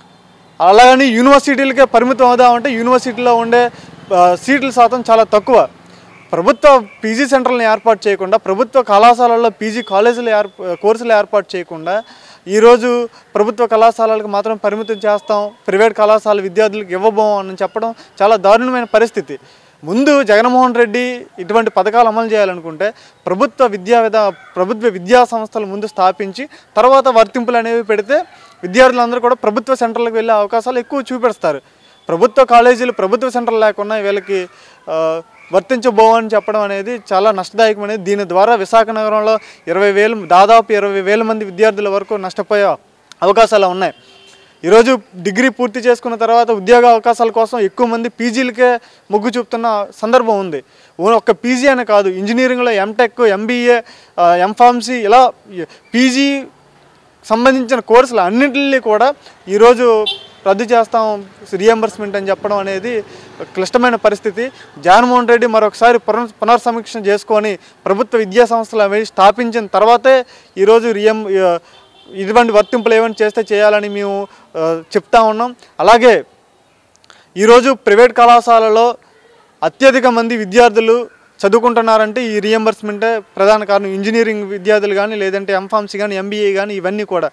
అలాగని యూనివర్సిటీలకే పరిమితం అవుదామంటే యూనివర్సిటీలో ఉండే సీట్ల శాతం చాలా తక్కువ. ప్రభుత్వ పీజీ సెంటర్లను ఏర్పాటు చేయకుండా ప్రభుత్వ కళాశాలల్లో పీజీ కాలేజీలు ఏర్ కోర్సులు ఏర్పాటు చేయకుండా ఈరోజు ప్రభుత్వ కళాశాలలకు మాత్రం పరిమితం చేస్తాం, ప్రైవేట్ కళాశాల విద్యార్థులకు ఇవ్వబోం అని చెప్పడం చాలా దారుణమైన పరిస్థితి. ముందు జగన్మోహన్ రెడ్డి ఇటువంటి పథకాలు అమలు చేయాలనుకుంటే ప్రభుత్వ విద్యా విధా ప్రభుత్వ విద్యా సంస్థలు ముందు స్థాపించి తర్వాత వర్తింపులు అనేవి పెడితే విద్యార్థులందరూ కూడా ప్రభుత్వ సెంటర్లకు వెళ్ళే అవకాశాలు ఎక్కువ చూపెడతారు. ప్రభుత్వ కాలేజీలు ప్రభుత్వ సెంటర్లు లేకుండా వీళ్ళకి వర్తించబోవని చెప్పడం అనేది చాలా నష్టదాయకమైనది. దీని ద్వారా విశాఖ నగరంలో ఇరవై వేలు దాదాపు ఇరవై వేల మంది విద్యార్థుల వరకు నష్టపోయే అవకాశాలు ఉన్నాయి. ఈరోజు డిగ్రీ పూర్తి చేసుకున్న తర్వాత ఉద్యోగ అవకాశాల కోసం ఎక్కువ మంది పీజీలకే మొగ్గు చూపుతున్న సందర్భం ఉంది. ఒక్క పీజీ అనే కాదు, ఇంజనీరింగ్లో ఎంటెక్, ఎంబీఏ, ఎంఫార్మసీ ఇలా పీజీ సంబంధించిన కోర్సులు అన్నింటినీ కూడా ఈరోజు రద్దు చేస్తాం రియంబర్స్మెంట్ అని చెప్పడం అనేది క్లిష్టమైన పరిస్థితి. జగన్మోహన్ రెడ్డి మరొకసారి పునర్ పునర్సమీక్ష చేసుకొని ప్రభుత్వ విద్యా సంస్థలు అవి స్థాపించిన తర్వాతే ఈరోజు రియం ఇటువంటి వర్తింపులు ఏమైనా చేస్తే చేయాలని మేము చెప్తా ఉన్నాం. అలాగే ఈరోజు ప్రైవేట్ కళాశాలలో అత్యధిక మంది విద్యార్థులు చదువుకుంటున్నారంటే ఈ రియంబర్స్మెంటే ప్రధాన కారణం. ఇంజనీరింగ్ విద్యార్థులు కానీ లేదంటే ఎంఫార్మసీ కానీ ఎంబీఏ కానీ ఇవన్నీ కూడా.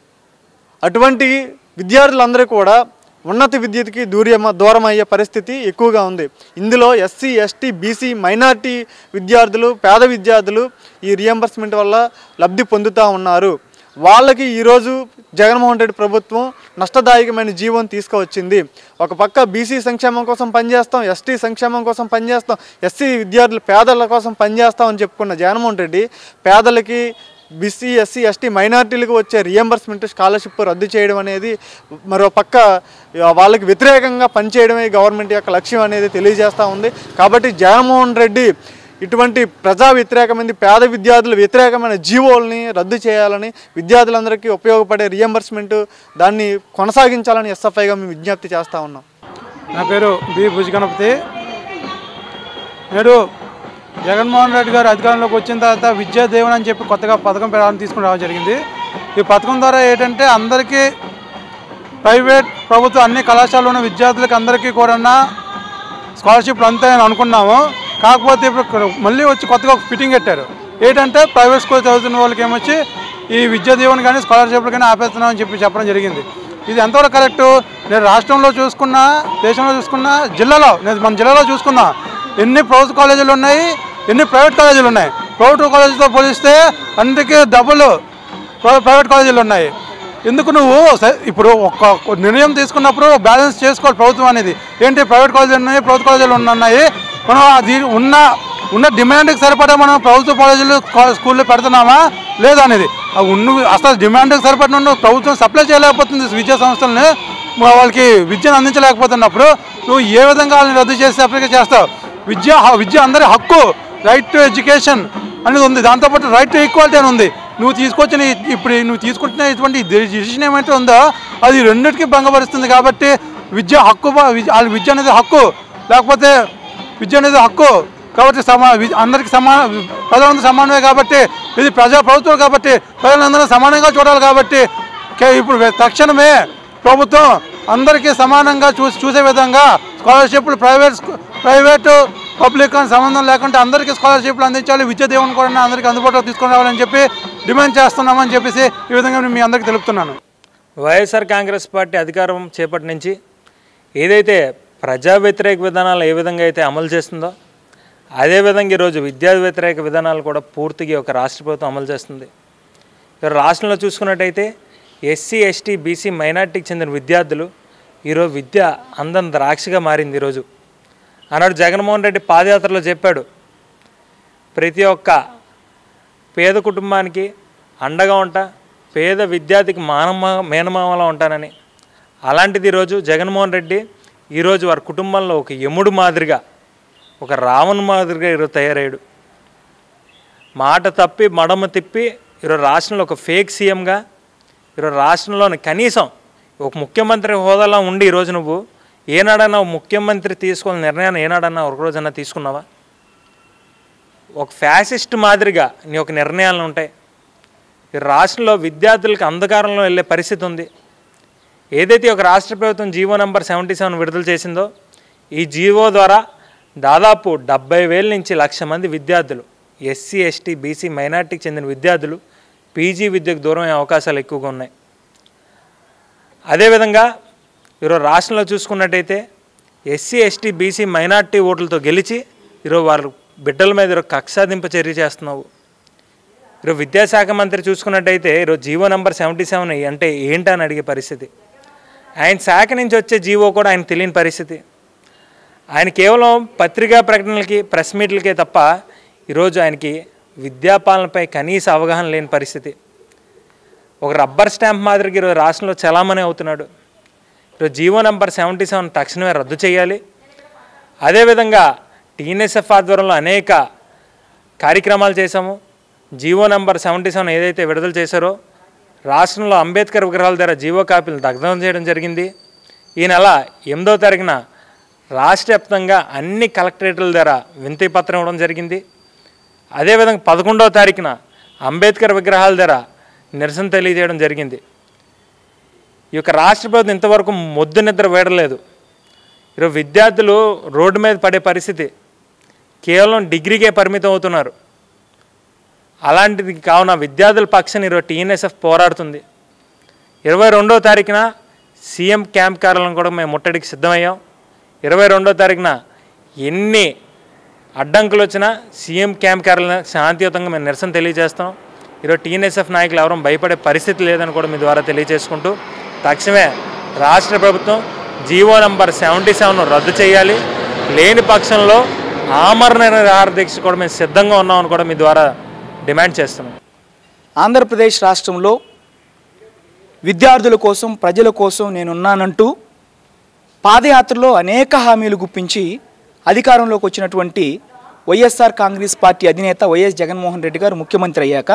అటువంటి విద్యార్థులందరూ కూడా ఉన్నత విద్యకి దూరం దూరం అయ్యే పరిస్థితి ఎక్కువగా ఉంది. ఇందులో ఎస్సీ ఎస్టీ బీసీ మైనార్టీ విద్యార్థులు పేద విద్యార్థులు ఈ రియంబర్స్మెంట్ వల్ల లబ్ధి పొందుతూ ఉన్నారు. వాళ్ళకి ఈరోజు జగన్మోహన్ రెడ్డి ప్రభుత్వం నష్టదాయకమైన జీవోం తీసుకువచ్చింది. ఒక పక్క బీసీ సంక్షేమం కోసం పనిచేస్తాం, ఎస్టీ సంక్షేమం కోసం పనిచేస్తాం, ఎస్సీ విద్యార్థులు పేదల కోసం పనిచేస్తాం అని చెప్పుకున్న జగన్మోహన్ రెడ్డి పేదలకి బీసీ ఎస్సీ ఎస్టీ మైనార్టీలకు వచ్చే రియంబర్స్మెంట్ స్కాలర్షిప్ రద్దు చేయడం అనేది మరో పక్క వాళ్ళకి వ్యతిరేకంగా పనిచేయడమే గవర్నమెంట్ యొక్క లక్ష్యం అనేది తెలియజేస్తూ ఉంది. కాబట్టి జగన్మోహన్ రెడ్డి ఇటువంటి ప్రజా వ్యతిరేకమైన పేద విద్యార్థుల వ్యతిరేకమైన జీవోల్ని రద్దు చేయాలని విద్యార్థులందరికీ ఉపయోగపడే రియంబర్స్మెంట్ దాన్ని కొనసాగించాలని ఎస్ఎఫ్ఐగా మేము విజ్ఞప్తి చేస్తూ ఉన్నాం. నా పేరు బి భుజగణపతి. నేడు జగన్మోహన్ రెడ్డి గారు అధికారంలోకి వచ్చిన తర్వాత విద్యా దీవెన అని చెప్పి కొత్తగా పథకం ప్రకారం తీసుకుని రావడం జరిగింది. ఈ పథకం ద్వారా ఏంటంటే అందరికీ ప్రైవేట్ ప్రభుత్వ అన్ని కళాశాలలో ఉన్న విద్యార్థులకి అందరికీ కూడా స్కాలర్షిప్లు అంతాయని అనుకున్నాము. కాకపోతే ఇప్పుడు మళ్ళీ వచ్చి కొత్తగా ఒక ఫిట్టింగ్ పెట్టారు. ఏంటంటే ప్రైవేట్ స్కూల్ చదువుతున్న వాళ్ళకి ఏమొచ్చి ఈ విద్యా దీవెన కానీ స్కాలర్షిప్లు కానీ ఆపేస్తున్నామని చెప్పి చెప్పడం జరిగింది. ఇది ఎంతవరకు కరెక్టు? నేను రాష్ట్రంలో చూసుకున్నా, దేశంలో చూసుకున్నా, జిల్లాలో నేను మన జిల్లాలో చూసుకున్నా ఎన్ని ప్రభుత్వ కాలేజీలు ఉన్నాయి, ఎన్ని ప్రైవేట్ కాలేజీలు ఉన్నాయి. ప్రభుత్వ కాలేజీతో పోలిస్తే అన్నిటికీ డబ్బులు ప్రైవేట్ కాలేజీలు ఉన్నాయి. ఎందుకు నువ్వు ఇప్పుడు ఒక నిర్ణయం తీసుకున్నప్పుడు బ్యాలెన్స్ చేసుకోవాలి ప్రభుత్వం అనేది. ఏంటి ప్రైవేట్ కాలేజీలు ఉన్నాయి, ప్రభుత్వ కాలేజీలు ఉన్నాయి. మనం అది ఉన్న ఉన్న డిమాండ్కి సరిపడా మనం ప్రభుత్వ కాలేజీలు స్కూల్లో పెడుతున్నామా లేదా అనేది ఉన్న అసలు డిమాండ్కి సరిపడిన ప్రభుత్వం సప్లై చేయలేకపోతుంది విద్యా సంస్థలని, వాళ్ళకి విద్యను అందించలేకపోతున్నప్పుడు నువ్వు ఏ విధంగా వాళ్ళని రద్దు చేసి అప్లికే చేస్తావు? విద్య విద్య అందరి హక్కు, రైట్ టు ఎడ్యుకేషన్ అనేది ఉంది. దాంతోపాటు రైట్ టు ఈక్వాలిటీ అని ఉంది. నువ్వు తీసుకొచ్చిన ఇప్పుడు నువ్వు తీసుకుంటున్న ఇటువంటి డిసిషన్ ఏమైతే ఉందో అది రెండింటికి భంగపరుస్తుంది. కాబట్టి విద్య హక్కు, వాళ్ళ విద్య అనేది హక్కు, లేకపోతే విద్య అనేది హక్కు. కాబట్టి సమా అందరికీ సమాన ప్రజలందరూ సమానమే. కాబట్టి ఇది ప్రజా ప్రభుత్వం కాబట్టి ప్రజలందరూ సమానంగా చూడాలి. కాబట్టి ఇప్పుడు తక్షణమే ప్రభుత్వం అందరికీ సమానంగా చూ చూసే విధంగా స్కాలర్షిప్లు ప్రైవేట్ ప్రైవేటు పబ్లిక్ అని సంబంధం లేకుండా అందరికీ స్కాలర్షిప్లు అందించాలి. విద్యా దీవెన కూడా అందరికీ అందుబాటులోకి తీసుకొని రావాలని చెప్పి డిమాండ్ చేస్తున్నామని చెప్పేసి ఈ విధంగా నేను మీ అందరికీ తెలుపుతున్నాను. వైఎస్ఆర్ కాంగ్రెస్ పార్టీ అధికారం చేపట్టి నుంచి ఏదైతే ప్రజా వ్యతిరేక విధానాలు ఏ విధంగా అయితే అమలు చేస్తుందో అదేవిధంగా ఈరోజు విద్యా వ్యతిరేక విధానాలు కూడా పూర్తిగా ఒక రాష్ట్ర ప్రభుత్వం అమలు చేస్తుంది. రాష్ట్రంలో చూసుకున్నట్టయితే ఎస్సీ ఎస్టీ బీసీ మైనార్టీకి చెందిన విద్యార్థులు ఈరోజు విద్య అందని ద్రాక్షగా మారింది. ఈరోజు ఆనాడు జగన్మోహన్ రెడ్డి పాదయాత్రలో చెప్పాడు, ప్రతి ఒక్క పేద కుటుంబానికి అండగా ఉంటా, పేద విద్యార్థికి మానమా మేనమామలా ఉంటానని. అలాంటిది ఈరోజు జగన్మోహన్ రెడ్డి ఈరోజు వారి కుటుంబంలో ఒక యముడు మాదిరిగా, ఒక రావణ్ మాదిరిగా ఈరోజు తయారయ్యాడు. మాట తప్పి మడమ తిప్పి ఈరోజు రాష్ట్రంలో ఒక ఫేక్ సీఎంగా, ఈరోజు రాష్ట్రంలోని కనీసం ఒక ముఖ్యమంత్రి హోదాలో ఉండి ఈరోజు నువ్వు ఏనాడన్నా ముఖ్యమంత్రి తీసుకోవాలని నిర్ణయాన్ని ఏనాడన్నా ఒక రోజన్నా తీసుకున్నావా? ఒక ఫ్యాసిస్ట్ మాదిరిగా నీ ఒక నిర్ణయాలు ఉంటాయి. ఈ రాష్ట్రంలో విద్యార్థులకు అంధకారంలో వెళ్ళే పరిస్థితి ఉంది. ఏదైతే ఒక రాష్ట్ర ప్రభుత్వం జీవో నెంబర్ సెవెంటీ సెవెన్ విడుదల చేసిందో ఈ జీవో ద్వారా దాదాపు డెబ్బై వేల నుంచి లక్ష మంది విద్యార్థులు, ఎస్సీ ఎస్టీ బీసీ మైనార్టీకి చెందిన విద్యార్థులు పీజీ విద్యకు దూరం అయ్యే అవకాశాలు ఎక్కువగా ఉన్నాయి. అదేవిధంగా ఈరోజు రాష్ట్రంలో చూసుకున్నట్టయితే ఎస్సీ ఎస్టీ బీసీ మైనార్టీ ఓట్లతో గెలిచి ఈరోజు వారు బిడ్డల మీద ఈరోజు కక్షాదింప చర్య చేస్తున్నావు. ఈరోజు విద్యాశాఖ మంత్రి చూసుకున్నట్టయితే ఈరోజు జీవో నెంబర్ సెవెంటీ సెవెన్ అంటే ఏంటని అడిగే పరిస్థితి. ఆయన శాఖ నుంచి వచ్చే జీవో కూడా ఆయన తెలియని పరిస్థితి. ఆయన కేవలం పత్రికా ప్రకటనలకి ప్రెస్ మీట్లకే తప్ప ఈరోజు ఆయనకి విద్యాపాలనపై కనీస అవగాహన లేని పరిస్థితి. ఒక రబ్బర్ స్టాంప్ మాదిరిగా ఈరోజు రాష్ట్రంలో చలామణి అవుతున్నాడు. ఈరోజు జీవో నెంబర్ సెవెంటీ సెవెన్ తక్షణమే రద్దు చేయాలి. అదేవిధంగా టీఎన్ఎస్ఎఫ్ ఆధ్వర్యంలో అనేక కార్యక్రమాలు చేశాము. జీవో నెంబర్ సెవెంటీ సెవెన్ ఏదైతే విడుదల చేశారో రాష్ట్రంలో అంబేద్కర్ విగ్రహాల ద్వారా జీవో కాపీలు దగ్ధం చేయడం జరిగింది. ఈ నెల ఎనిమిదో తారీఖున రాష్ట్ర వ్యాప్తంగా అన్ని కలెక్టరేట్ల ద్వారా వినతి పత్రం ఇవ్వడం జరిగింది. అదేవిధంగా పదకొండవ తారీఖున అంబేద్కర్ విగ్రహాల ద్వారా నిరసన తెలియజేయడం జరిగింది. ఈ యొక్క రాష్ట్ర ప్రభుత్వం ఇంతవరకు మొద్దు నిద్ర వేయడలేదు. ఈరోజు విద్యార్థులు రోడ్డు మీద పడే పరిస్థితి, కేవలం డిగ్రీకే పరిమితం అవుతున్నారు. అలాంటిది కావున విద్యార్థుల పక్షాన ఈరోజు టీఎన్ఎస్ఎఫ్ పోరాడుతుంది. ఇరవై రెండవ తారీఖున సీఎం క్యాంప్ కార్యాలయం కూడా మేము ముట్టడికి సిద్ధమయ్యాం. ఇరవై రెండవ తారీఖున ఎన్ని అడ్డంకులు వచ్చినా సీఎం క్యాంప్ కార్యాలయం శాంతియుతంగా మేము నిరసన తెలియజేస్తాం. ఈరోజు టీఎన్ఎస్ఎఫ్ నాయకులు ఎవరూ భయపడే పరిస్థితి లేదని కూడా మీ ద్వారా తెలియజేసుకుంటూ తక్షణమే రాష్ట్ర ప్రభుత్వం జీవో నంబర్ సెవెంటీ సెవెన్ రద్దు చేయాలి. లేని పక్షంలో ఆమరణ నిరాహార దీక్ష కూడా మేము సిద్ధంగా ఉన్నామని కూడా మీ ద్వారా డిమాండ్ చేస్తున్నాం. ఆంధ్రప్రదేశ్ రాష్ట్రంలో విద్యార్థుల కోసం, ప్రజల కోసం నేనున్నానంటూ పాదయాత్రలో అనేక హామీలు గుప్పించి అధికారంలోకి వచ్చినటువంటి వైఎస్ఆర్ కాంగ్రెస్ పార్టీ అధినేత వైఎస్ జగన్మోహన్ రెడ్డి గారు ముఖ్యమంత్రి అయ్యాక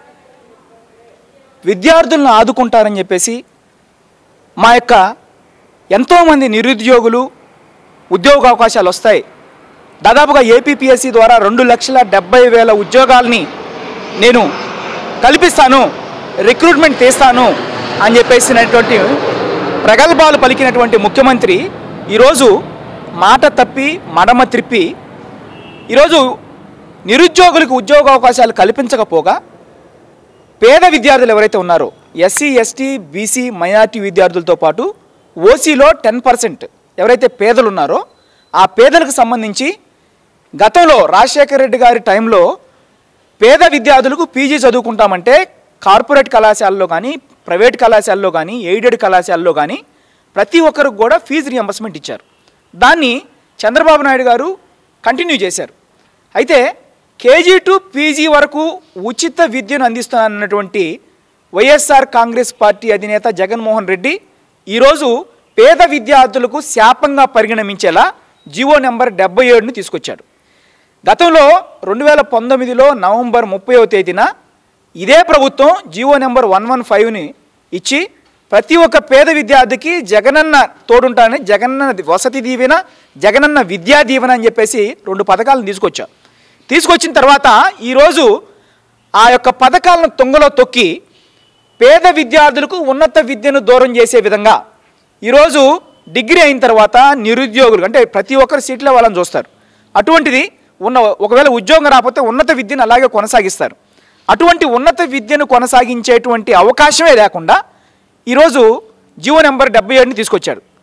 విద్యార్థులను ఆదుకుంటారని చెప్పేసి మా యొక్క ఎంతోమంది నిరుద్యోగులు ఉద్యోగ అవకాశాలు వస్తాయి, దాదాపుగా ఏపీపీఎస్సీ ద్వారా రెండు లక్షల డెబ్బై వేల ఉద్యోగాలని నేను కల్పిస్తాను, రిక్రూట్మెంట్ తీస్తాను అని చెప్పేసినటువంటి ప్రగల్భాలు పలికినటువంటి ముఖ్యమంత్రి ఈరోజు మాట తప్పి మడమ త్రిప్పి ఈరోజు నిరుద్యోగులకు ఉద్యోగ అవకాశాలు కల్పించకపోగా పేద విద్యార్థులు ఎవరైతే ఉన్నారో ఎస్సీ ఎస్టీ బీసీ మైనార్టీ విద్యార్థులతో పాటు ఓసీలో టెన్ పర్సెంట్ ఎవరైతే పేదలు ఉన్నారో ఆ పేదలకు సంబంధించి గతంలో రాజశేఖర రెడ్డి గారి టైంలో పేద విద్యార్థులకు పీజీ చదువుకుంటామంటే కార్పొరేట్ కళాశాలలో కానీ ప్రైవేట్ కళాశాలలో కానీ ఎయిడెడ్ కళాశాలలో కానీ ప్రతి ఒక్కరికి కూడా ఫీజు రియంబర్స్మెంట్ ఇచ్చారు. దాన్ని చంద్రబాబు నాయుడు గారు కంటిన్యూ చేశారు. అయితే కేజీ టు పీజీ వరకు ఉచిత విద్యను అందిస్తానన్నటువంటి వైఎస్ఆర్ కాంగ్రెస్ పార్టీ అధినేత జగన్మోహన్ రెడ్డి ఈరోజు పేద విద్యార్థులకు శాపంగా పరిగణించేలా జీవో నెంబర్ డెబ్బై ఏడును తీసుకొచ్చాడు. గతంలో రెండు వేల పంతొమ్మిదిలో నవంబర్ ముప్పైవ తేదీన ఇదే ప్రభుత్వం జీవో నెంబర్ వన్ వన్ ఫైవ్ని ఇచ్చి ప్రతి ఒక్క పేద విద్యార్థికి జగనన్న తోడుంటానని జగనన్న వసతి దీవెన, జగనన్న విద్యా దీవెన అని చెప్పేసి రెండు పథకాలను తీసుకొచ్చా. తీసుకొచ్చిన తర్వాత ఈరోజు ఆ యొక్క పథకాలను తొంగలో తొక్కి పేద విద్యార్థులకు ఉన్నత విద్యను దూరం చేసే విధంగా ఈరోజు డిగ్రీ అయిన తర్వాత నిరుద్యోగులు అంటే ప్రతి ఒక్కరు సీట్లో వాళ్ళని చూస్తారు. అటువంటిది ఉన్న ఒకవేళ ఉద్యోగం రాకపోతే ఉన్నత విద్యను అలాగే కొనసాగిస్తారు. అటువంటి ఉన్నత విద్యను కొనసాగించేటువంటి అవకాశమే లేకుండా ఈరోజు జీవో నెంబర్ డెబ్బై ఏడుని తీసుకొచ్చాడు.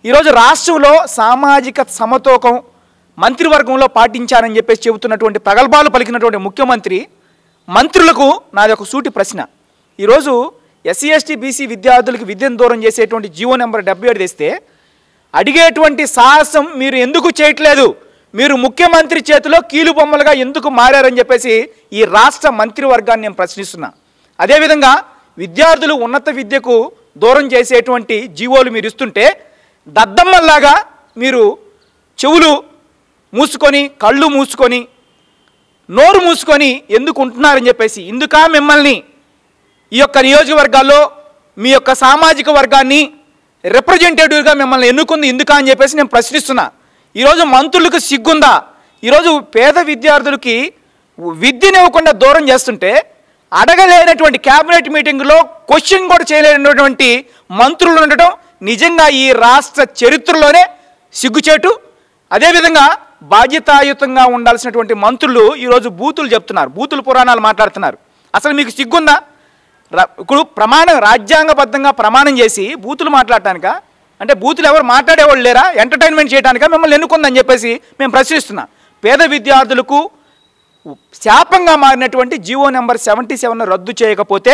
ఈరోజు రాష్ట్రంలో సామాజిక సమతూకం మంత్రివర్గంలో పాటించారని చెప్పేసి చెబుతున్నటువంటి ప్రగల్భాలు పలికినటువంటి ముఖ్యమంత్రి మంత్రులకు నాది ఒక సూటి ప్రశ్న. ఈరోజు ఎస్సీ ఎస్టీ బీసీ విద్యార్థులకు విద్యను దూరం చేసేటువంటి జీవో నెంబర్ డెబ్బై ఏడు తెస్తే అడిగేటువంటి సాహసం మీరు ఎందుకు చేయట్లేదు? మీరు ముఖ్యమంత్రి చేతిలో కీలు బొమ్మలుగా ఎందుకు మారారని చెప్పేసి ఈ రాష్ట్ర మంత్రివర్గాన్ని నేను ప్రశ్నిస్తున్నా. అదేవిధంగా విద్యార్థులు ఉన్నత విద్యకు దూరం చేసేటువంటి జీవోలు మీరు ఇస్తుంటే దద్దమ్మల్లాగా మీరు చెవులు మూసుకొని కళ్ళు మూసుకొని నోరు మూసుకొని ఎందుకు ఉంటున్నారని చెప్పేసి, ఇందుకా మిమ్మల్ని ఈ యొక్క నియోజకవర్గాల్లో మీ యొక్క సామాజిక వర్గాన్ని రిప్రజెంటేటివ్గా మిమ్మల్ని ఎన్నుకుంది ఎందుకా అని చెప్పేసి నేను ప్రశ్నిస్తున్నా. ఈరోజు మంత్రులకు సిగ్గుందా? ఈరోజు పేద విద్యార్థులకి విద్యనివ్వకుండా దూరం చేస్తుంటే అడగలేనటువంటి క్యాబినెట్ మీటింగ్లో క్వశ్చన్ కూడా చేయలేనటువంటి మంత్రులు ఉండటం నిజంగా ఈ రాష్ట్ర చరిత్రలోనే సిగ్గుచేటు. అదేవిధంగా బాధ్యతాయుతంగా ఉండాల్సినటువంటి మంత్రులు ఈరోజు బూతులు చెప్తున్నారు, బూతులు పురాణాలు మాట్లాడుతున్నారు. అసలు మీకు సిగ్గుందా? ఇప్పుడు ప్రమాణం రాజ్యాంగబద్ధంగా ప్రమాణం చేసి బూతులు మాట్లాడటానిక? అంటే బూతులు ఎవరు మాట్లాడేవాళ్ళు లేరా? ఎంటర్టైన్మెంట్ చేయడానిక మిమ్మల్ని ఎన్నుకుందని చెప్పేసి మేము ప్రశ్నిస్తున్నాం. పేద విద్యార్థులకు శాపంగా మారినటువంటి జీవో నెంబర్ సెవెంటీ సెవెన్ రద్దు చేయకపోతే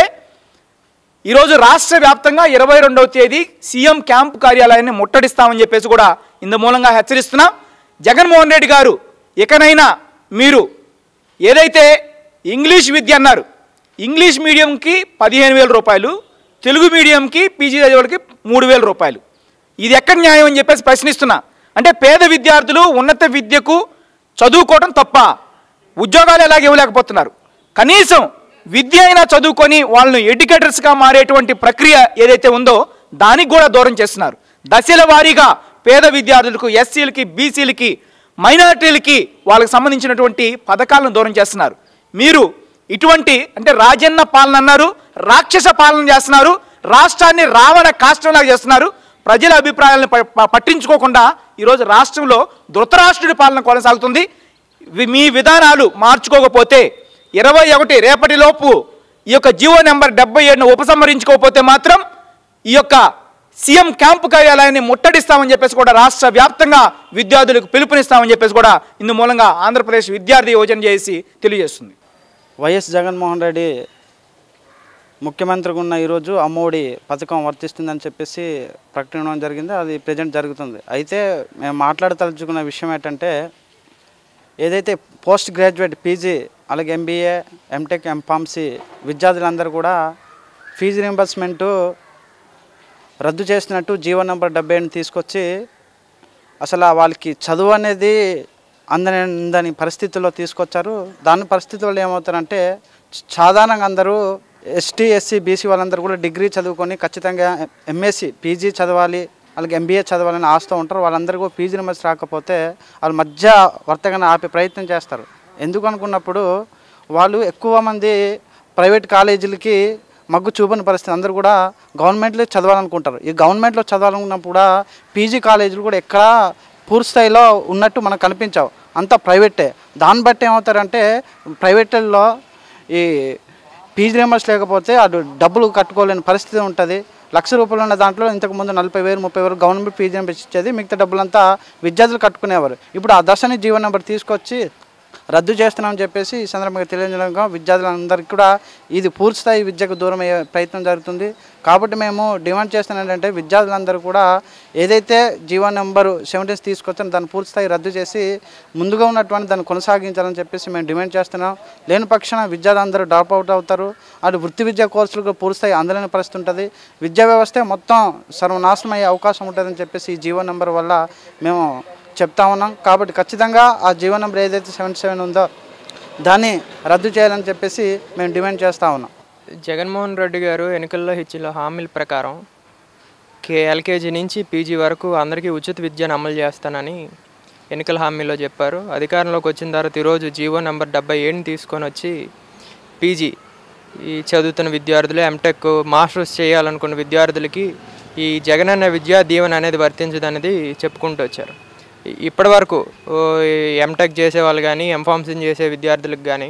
ఈరోజు రాష్ట్ర వ్యాప్తంగా ఇరవై రెండవ తేదీ సీఎం క్యాంప్ కార్యాలయాన్ని ముట్టడిస్తామని చెప్పేసి కూడా ఇందు మూలంగా హెచ్చరిస్తున్నాం. జగన్మోహన్ రెడ్డి గారు ఇకనైనా మీరు ఏదైతే ఇంగ్లీష్ విద్య అన్నారు, ఇంగ్లీష్ మీడియంకి పదిహేను వేల రూపాయలు, తెలుగు మీడియంకి పీజీ చదివేవాళ్ళకి మూడు వేల రూపాయలు, ఇది ఎక్కడ న్యాయం అని చెప్పేసి ప్రశ్నిస్తున్నా. అంటే పేద విద్యార్థులు ఉన్నత విద్యకు చదువుకోవడం తప్ప ఉద్యోగాలు ఎలాగ ఇవ్వలేకపోతున్నారు? కనీసం విద్య అయినా చదువుకొని వాళ్ళను ఎడ్యుకేటర్స్గా మారేటువంటి ప్రక్రియ ఏదైతే ఉందో దానికి కూడా దూరం చేస్తున్నారు. దశల వారీగా పేద విద్యార్థులకు, ఎస్సీలకి, బీసీలకి, మైనారిటీలకి వాళ్ళకి సంబంధించినటువంటి పథకాలను దూరం చేస్తున్నారు. మీరు ఇటువంటి అంటే రాజన్న పాలన అన్నారు, రాక్షస పాలన చేస్తున్నారు, రాష్ట్రాన్ని రావణ కాష్టంలాగా చేస్తున్నారు. ప్రజల అభిప్రాయాలను పట్టించుకోకుండా ఈరోజు రాష్ట్రంలో ధృతరాష్ట్రుడి పాలన కొనసాగుతుంది. మీ విధానాలు మార్చుకోకపోతే ఇరవై ఒకటి రేపటిలోపు ఈ యొక్క జీవో నెంబర్ డెబ్బై ఏడును ఉపసంహరించుకోకపోతే మాత్రం ఈ యొక్క సీఎం క్యాంపు కార్యాలయాన్ని ముట్టడిస్తామని చెప్పేసి కూడా రాష్ట్ర వ్యాప్తంగా విద్యార్థులకు పిలుపునిస్తామని చెప్పేసి కూడా ఇందు మూలంగా ఆంధ్రప్రదేశ్ విద్యార్థి యోజన చేసి తెలియజేస్తుంది. వైఎస్ జగన్మోహన్ రెడ్డి ముఖ్యమంత్రిగా ఉన్న ఈరోజు అమ్మఒడి పథకం వర్తిస్తుందని చెప్పేసి ప్రకటించడం జరిగింది. అది ప్రజెంట్ జరుగుతుంది. అయితే మేము మాట్లాడదలుచుకున్న విషయం ఏంటంటే, ఏదైతే పోస్ట్ గ్రాడ్యుయేట్ పీజీ అలాగే ఎంబీఏ ఎంటెక్ ఎంఫార్మసీ విద్యార్థులందరూ కూడా ఫీజు రీయింబర్స్మెంటు రద్దు చేసినట్టు జీవో నెంబర్ డెబ్బై ఏడుని తీసుకొచ్చి అసలు వాళ్ళకి చదువు అనేది అందని పరిస్థితుల్లో తీసుకొచ్చారు. దాని పరిస్థితుల్లో ఏమవుతారంటే, సాధారణంగా అందరూ ఎస్టీ ఎస్సీ బీసీ వాళ్ళందరూ కూడా డిగ్రీ చదువుకొని ఖచ్చితంగా ఎంఎస్సి పీజీ చదవాలి అలాగే ఎంబీఏ చదవాలని ఆస్తూ ఉంటారు. వాళ్ళందరికీ పీజీ నెంబర్స్ రాకపోతే వాళ్ళ మధ్య వర్తగానే ఆపే ప్రయత్నం చేస్తారు. ఎందుకు అనుకున్నప్పుడు వాళ్ళు ఎక్కువ మంది ప్రైవేట్ కాలేజీలకి మగ్గు చూపని పరిస్థితి, అందరూ కూడా గవర్నమెంట్లో చదవాలనుకుంటారు. ఈ గవర్నమెంట్లో చదవాలనుకున్నప్పుడు కూడా పీజీ కాలేజీలు కూడా ఎక్కడా పూర్తి స్థాయిలో ఉన్నట్టు మనకు కనిపించావు, అంతా ప్రైవేటే. దాన్ని బట్టి ఏమవుతారంటే ప్రైవేట్లో ఈ పీజీ రీయింబర్స్ లేకపోతే అటు డబ్బులు కట్టుకోలేని పరిస్థితి ఉంటుంది. లక్ష రూపాయలు ఉన్న దాంట్లో ఇంతకుముందు నలభై వేలు ముప్పై వేలు గవర్నమెంట్ ఫీజు నెంబర్ ఇచ్చేది, మిగతా డబ్బులంతా విద్యార్థులు కట్టుకునేవారు. ఇప్పుడు ఆ దశని జీవో నెంబర్ తీసుకొచ్చి రద్దు చేస్తున్నామని చెప్పేసి ఈ సందర్భంగా తెలియజేయడంగా విద్యార్థులందరికీ కూడా ఇది పూర్తిస్థాయి విద్యకు దూరం అయ్యే ప్రయత్నం జరుగుతుంది. కాబట్టి మేము డిమాండ్ చేస్తున్నాం ఏంటంటే, విద్యార్థులందరూ కూడా ఏదైతే జీవో నెంబరు సెవెంటీన్స్ తీసుకొచ్చారో దాన్ని పూర్తిస్థాయి రద్దు చేసి ముందుగా ఉన్నటువంటి దాన్ని కొనసాగించాలని చెప్పేసి మేము డిమాండ్ చేస్తున్నాం. లేని పక్షాన విద్యార్థులందరూ డ్రాప్ అవుట్ అవుతారు. అటు వృత్తి విద్యా కోర్సులకు పూర్తిస్థాయి అందలేని పరిస్థితి ఉంటుంది. విద్యా వ్యవస్థ మొత్తం సర్వనాశనం అయ్యే అవకాశం ఉంటుందని చెప్పేసి ఈ జీవో నెంబర్ వల్ల మేము చెప్తా ఉన్నాం. కాబట్టి ఖచ్చితంగా ఆ జీవో నెంబర్ ఏదైతే సెవెంటీ సెవెన్ ఉందో దాన్ని రద్దు చేయాలని చెప్పేసి మేము డిమాండ్ చేస్తూ ఉన్నాం. జగన్మోహన్ రెడ్డి గారు ఎన్నికల్లో ఇచ్చిన హామీల ప్రకారం కే ఎల్కేజీ నుంచి పీజీ వరకు అందరికీ ఉచిత విద్యను అమలు చేస్తానని ఎన్నికల హామీలో చెప్పారు. అధికారంలోకి వచ్చిన తర్వాత ఈరోజు జీవో నెంబర్ డెబ్బై ఏడుని తీసుకొని వచ్చి పీజీ ఈ చదువుతున్న విద్యార్థులు, ఎంటెక్ మాస్టర్స్ చేయాలనుకున్న విద్యార్థులకి ఈ జగనన్న విద్యా దీవెన అనేది వర్తించదనేది చెప్పుకుంటూ వచ్చారు. ఇప్పటి వరకు ఎంటెక్ చేసేవాళ్ళు కానీ ఎంఫార్మసీ చేసే విద్యార్థులకు కానీ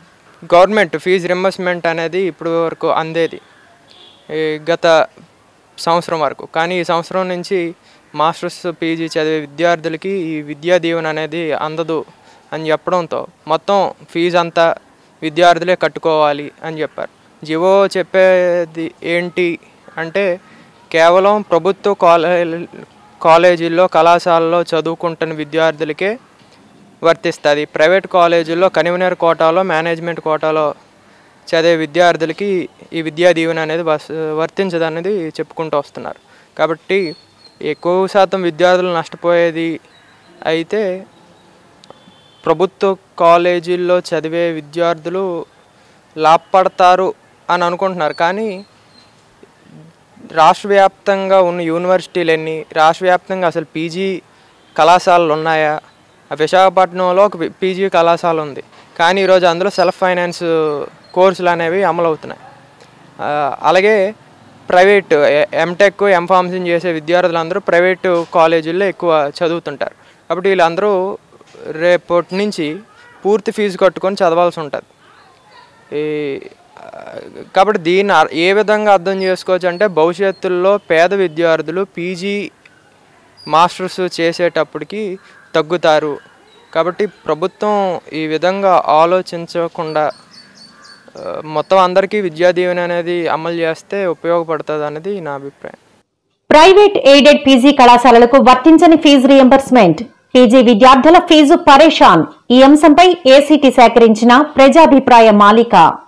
గవర్నమెంట్ ఫీజు రింబర్స్మెంట్ అనేది ఇప్పటి వరకు అందేది. గత సంవత్సరం వరకు. కానీ ఈ సంవత్సరం నుంచి మాస్టర్స్ పీజీ చదివే విద్యార్థులకి ఈ విద్యా దీవెన అనేది అందదు అని చెప్పడంతో మొత్తం ఫీజు అంతా విద్యార్థులే కట్టుకోవాలి అని చెప్పారు. జివో చెప్పేది ఏంటి అంటే కేవలం ప్రభుత్వ కాలే కాలేజీల్లో కళాశాలలో చదువుకుంటున్న విద్యార్థులకే వర్తిస్తుంది. ప్రైవేట్ కాలేజీల్లో కన్వీనర్ కోటాలో మేనేజ్మెంట్ కోటాలో చదివే విద్యార్థులకి ఈ విద్యా దీవెన అనేది వర్తించదు అనేది చెప్పుకుంటూ వస్తున్నారు. కాబట్టి ఎక్కువ శాతం విద్యార్థులు నష్టపోయేది అయితే ప్రభుత్వ కాలేజీల్లో చదివే విద్యార్థులు లాభపడతారు అని అనుకుంటున్నారు. కానీ రాష్ట్ర వ్యాప్తంగా ఉన్న యూనివర్సిటీలన్నీ, రాష్ట్ర వ్యాప్తంగా అసలు పీజీ కళాశాలలు ఉన్నాయా? విశాఖపట్నంలో ఒక పీజీ కళాశాల ఉంది, కానీ ఈరోజు అందులో సెల్ఫ్ ఫైనాన్స్ కోర్సులు అనేవి అమలు అవుతున్నాయి. అలాగే ప్రైవేట్ ఎంటెక్ ఎంఫార్మసీ చేసే విద్యార్థులందరూ ప్రైవేటు కాలేజీల్లో ఎక్కువ చదువుతుంటారు. కాబట్టి వీళ్ళందరూ రేపటి నుంచి పూర్తి ఫీజు కట్టుకొని చదవాల్సి ఉంటుంది. ఈ కాబట్టి దీన్ని ఏ విధంగా అర్థం చేసుకోవచ్చు అంటే భవిష్యత్తులో పేద విద్యార్థులు పీజీ మాస్టర్స్ చేసేటప్పటికి తగ్గుతారు. కాబట్టి ప్రభుత్వం ఈ విధంగా ఆలోచించకుండా మొత్తం అందరికీ విద్యా దీవెన అనేది అమలు చేస్తే ఉపయోగపడుతుంది అనేది నా అభిప్రాయం. ప్రైవేట్ ఎయిడెడ్ పీజీ కళాశాలలకు వర్తించని ఫీజు రియంబర్స్మెంట్, పీజీ విద్యార్థుల ఫీజు పరేషాన్. ఈ అంశంపై ఏసీటీ సేకరించిన ప్రజాభిప్రాయ మాలిక.